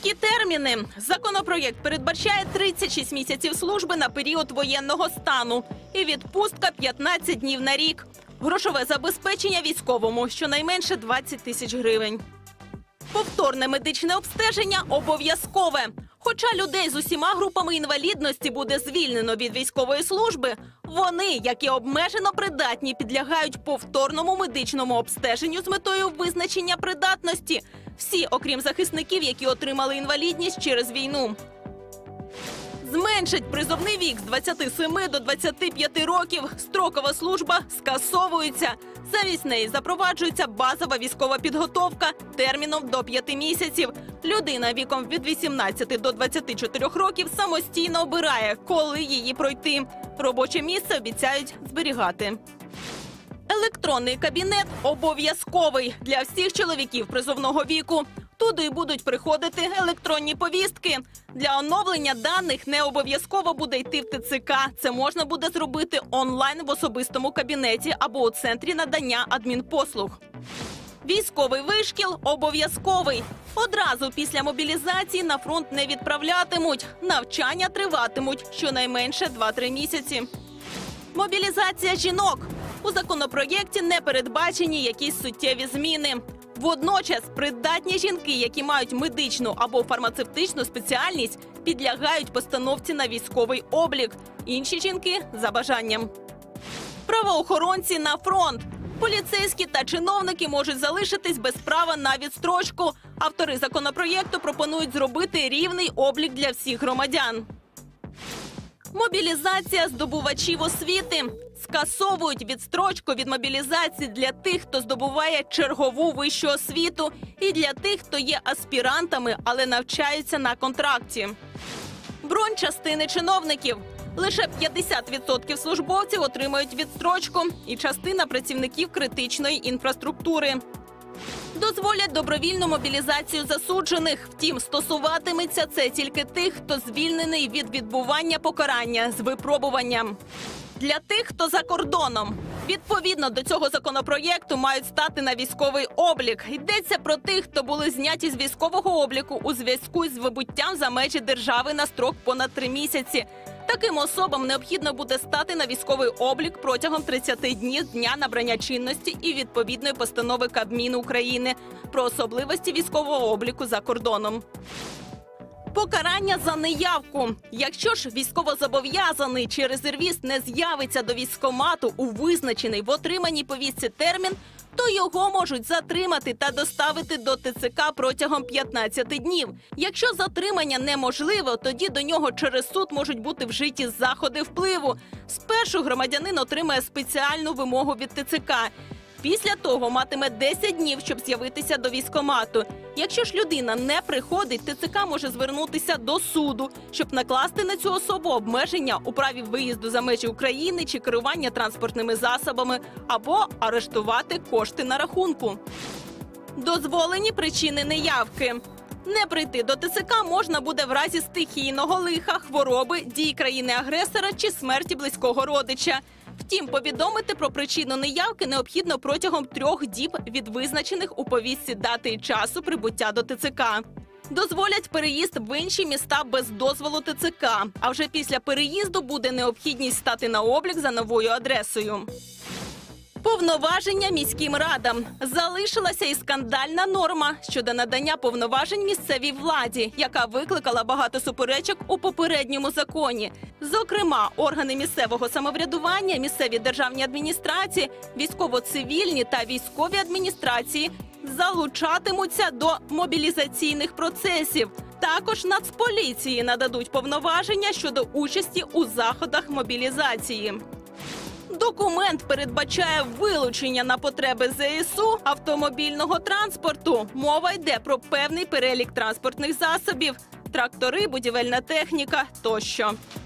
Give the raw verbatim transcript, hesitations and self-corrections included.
Чіткі терміни. Законопроєкт передбачає тридцять шість місяців служби на період воєнного стану і відпустка п'ятнадцять днів на рік. Грошове забезпечення військовому – щонайменше двадцять тисяч гривень. Повторне медичне обстеження обов'язкове. Хоча людей з усіма групами інвалідності буде звільнено від військової служби, вони, як і обмежено придатні, підлягають повторному медичному обстеженню з метою визначення придатності. Всі, окрім захисників, які отримали інвалідність через війну. Зменшить призовний вік з двадцяти семи до двадцяти п'яти років. Строкова служба скасовується. Замість неї запроваджується базова військова підготовка терміном до п'яти місяців. Людина віком від вісімнадцяти до двадцяти чотирьох років самостійно обирає, коли її пройти. Робоче місце обіцяють зберігати. Електронний кабінет обов'язковий для всіх чоловіків призовного віку. Туди будуть приходити електронні повістки. Для оновлення даних не обов'язково буде йти в ТЦК. Це можна буде зробити онлайн в особистому кабінеті або у центрі надання адмінпослуг. Військовий вишкіл обов'язковий. Одразу після мобілізації на фронт не відправлятимуть. Навчання триватимуть щонайменше два-три місяці. Мобілізація жінок. У законопроєкті не передбачені якісь суттєві зміни. Водночас придатні жінки, які мають медичну або фармацевтичну спеціальність, підлягають постановці на військовий облік. Інші жінки – за бажанням. Правоохоронці на фронт. Поліцейські та чиновники можуть залишитись без права на відстрочку. Автори законопроєкту пропонують зробити рівний облік для всіх громадян. Мобілізація здобувачів освіти. Скасовують відстрочку від мобілізації для тих, хто здобуває чергову вищу освіту, і для тих, хто є аспірантами, але навчаються на контракті. Бронь частини чиновників. Лише п'ятдесят відсотків службовців отримають відстрочку і частина працівників критичної інфраструктури. Дозволять добровільну мобілізацію засуджених. Втім, стосуватиметься це тільки тих, хто звільнений від відбування покарання з випробуванням. Для тих, хто за кордоном. Відповідно до цього законопроєкту мають стати на військовий облік. Йдеться про тих, хто були зняті з військового обліку у зв'язку з вибуттям за межі держави на строк понад три місяці. Таким особам необхідно буде стати на військовий облік протягом тридцяти днів з дня набрання чинності і відповідної постанови Кабміну України про особливості військового обліку за кордоном. Покарання за неявку. Якщо ж військовозобов'язаний чи резервіст не з'явиться до військкомату у визначений в отриманій повістці термін, то його можуть затримати та доставити до ТЦК протягом п'ятнадцяти днів. Якщо затримання неможливо, тоді до нього через суд можуть бути вжиті заходи впливу. Спершу громадянин отримає спеціальну вимогу від ТЦК. Після того матиме десять днів, щоб з'явитися до військкомату. Якщо ж людина не приходить, ТЦК може звернутися до суду, щоб накласти на цю особу обмеження у праві виїзду за межі України чи керування транспортними засобами, або арештувати кошти на рахунку. Дозволені причини неявки. Не прийти до ТЦК можна буде в разі стихійного лиха, хвороби, дій країни-агресора чи смерті близького родича. Втім, повідомити про причину неявки необхідно протягом трьох діб від визначених у повістці дати і часу прибуття до ТЦК. Дозволять переїзд в інші міста без дозволу ТЦК, а вже після переїзду буде необхідність стати на облік за новою адресою. Повноваження міським радам. Залишилася і скандальна норма щодо надання повноважень місцевій владі, яка викликала багато суперечок у попередньому законі. Зокрема, органи місцевого самоврядування, місцеві державні адміністрації, військово-цивільні та військові адміністрації залучатимуться до мобілізаційних процесів. Також Нацполіції нададуть повноваження щодо участі у заходах мобілізації. Документ передбачає вилучення на потреби ЗСУ автомобільного транспорту. Мова йде про певний перелік транспортних засобів – трактори, будівельна техніка тощо.